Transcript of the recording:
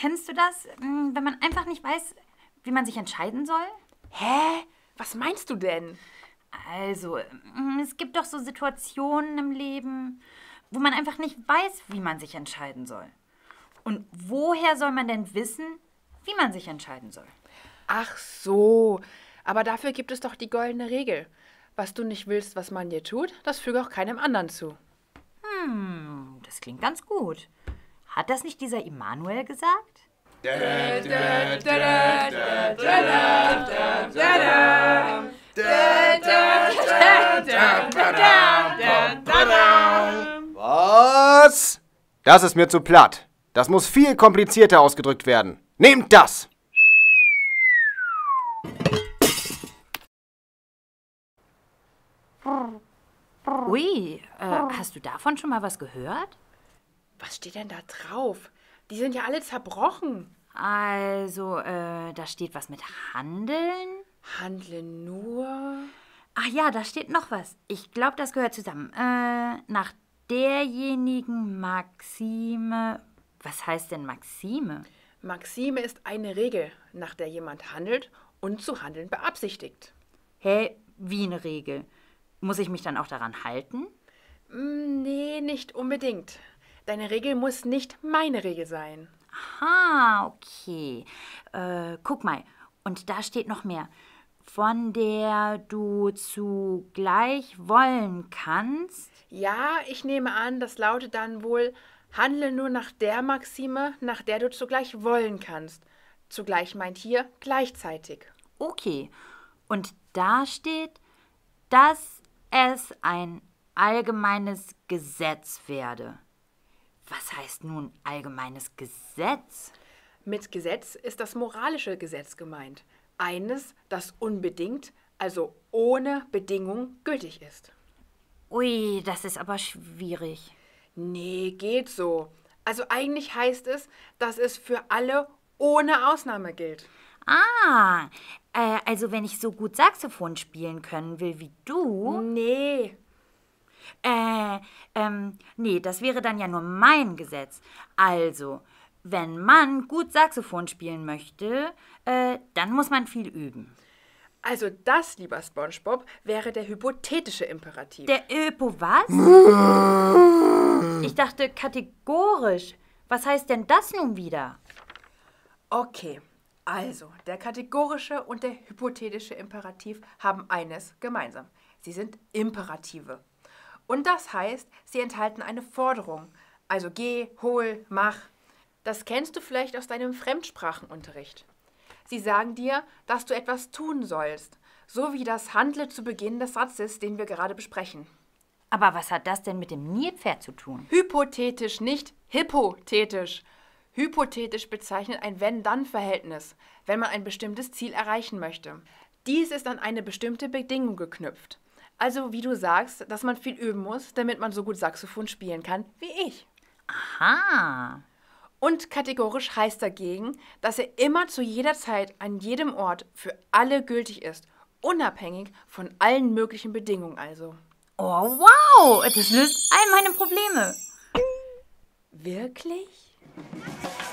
kennst du das, wenn man einfach nicht weiß, wie man sich entscheiden soll? Hä? Was meinst du denn? Also, es gibt doch so Situationen im Leben, wo man einfach nicht weiß, wie man sich entscheiden soll. Und woher soll man denn wissen, wie man sich entscheiden soll? Ach so, aber dafür gibt es doch die goldene Regel. Was du nicht willst, was man dir tut, das füge auch keinem anderen zu. Das klingt ganz gut. Hat das nicht dieser Immanuel gesagt? Was? Das ist mir zu platt. Das muss viel komplizierter ausgedrückt werden. Nehmt das! Ui, hast du davon schon mal was gehört? Was steht denn da drauf? Die sind ja alle zerbrochen. Also, da steht was mit Handeln. Handle nur. Ach ja, da steht noch was. Ich glaube, das gehört zusammen. Nach derjenigen Maxime. Was heißt denn Maxime? Maxime ist eine Regel, nach der jemand handelt und zu handeln beabsichtigt. Hä, wie eine Regel? Muss ich mich dann auch daran halten? Nee, nicht unbedingt. Deine Regel muss nicht meine Regel sein. Aha, okay. Guck mal, und da steht noch mehr. Von der du zugleich wollen kannst. Ja, ich nehme an, das lautet dann wohl, handle nur nach der Maxime, nach der du zugleich wollen kannst. Zugleich meint hier gleichzeitig. Okay. Und da steht, dass es ein allgemeines Gesetz werde. Was heißt nun allgemeines Gesetz? Mit Gesetz ist das moralische Gesetz gemeint. Eines, das unbedingt, also ohne Bedingung gültig ist. Ui, das ist aber schwierig. Nee, geht so. Also eigentlich heißt es, dass es für alle ohne Ausnahme gilt. Ah, also wenn ich so gut Saxophon spielen können will wie du. Nee. Nee, das wäre dann ja nur mein Gesetz. Also, wenn man gut Saxophon spielen möchte, dann muss man viel üben. Also das, lieber SpongeBob, wäre der hypothetische Imperativ. Der Öpo was? Ich dachte kategorisch. Was heißt denn das nun wieder? Okay, also der kategorische und der hypothetische Imperativ haben eines gemeinsam. Sie sind Imperative. Und das heißt, sie enthalten eine Forderung. Also geh, hol, mach. Das kennst du vielleicht aus deinem Fremdsprachenunterricht. Sie sagen dir, dass du etwas tun sollst, so wie das Handle zu Beginn des Satzes, den wir gerade besprechen. Aber was hat das denn mit dem Nilpferd zu tun? Hypothetisch, nicht hypothetisch. Hypothetisch bezeichnet ein Wenn-Dann-Verhältnis, wenn man ein bestimmtes Ziel erreichen möchte. Dies ist an eine bestimmte Bedingung geknüpft. Also wie du sagst, dass man viel üben muss, damit man so gut Saxophon spielen kann wie ich. Aha. Und kategorisch heißt dagegen, dass er immer zu jeder Zeit an jedem Ort für alle gültig ist, unabhängig von allen möglichen Bedingungen also. Oh, wow, das löst all meine Probleme. Wirklich?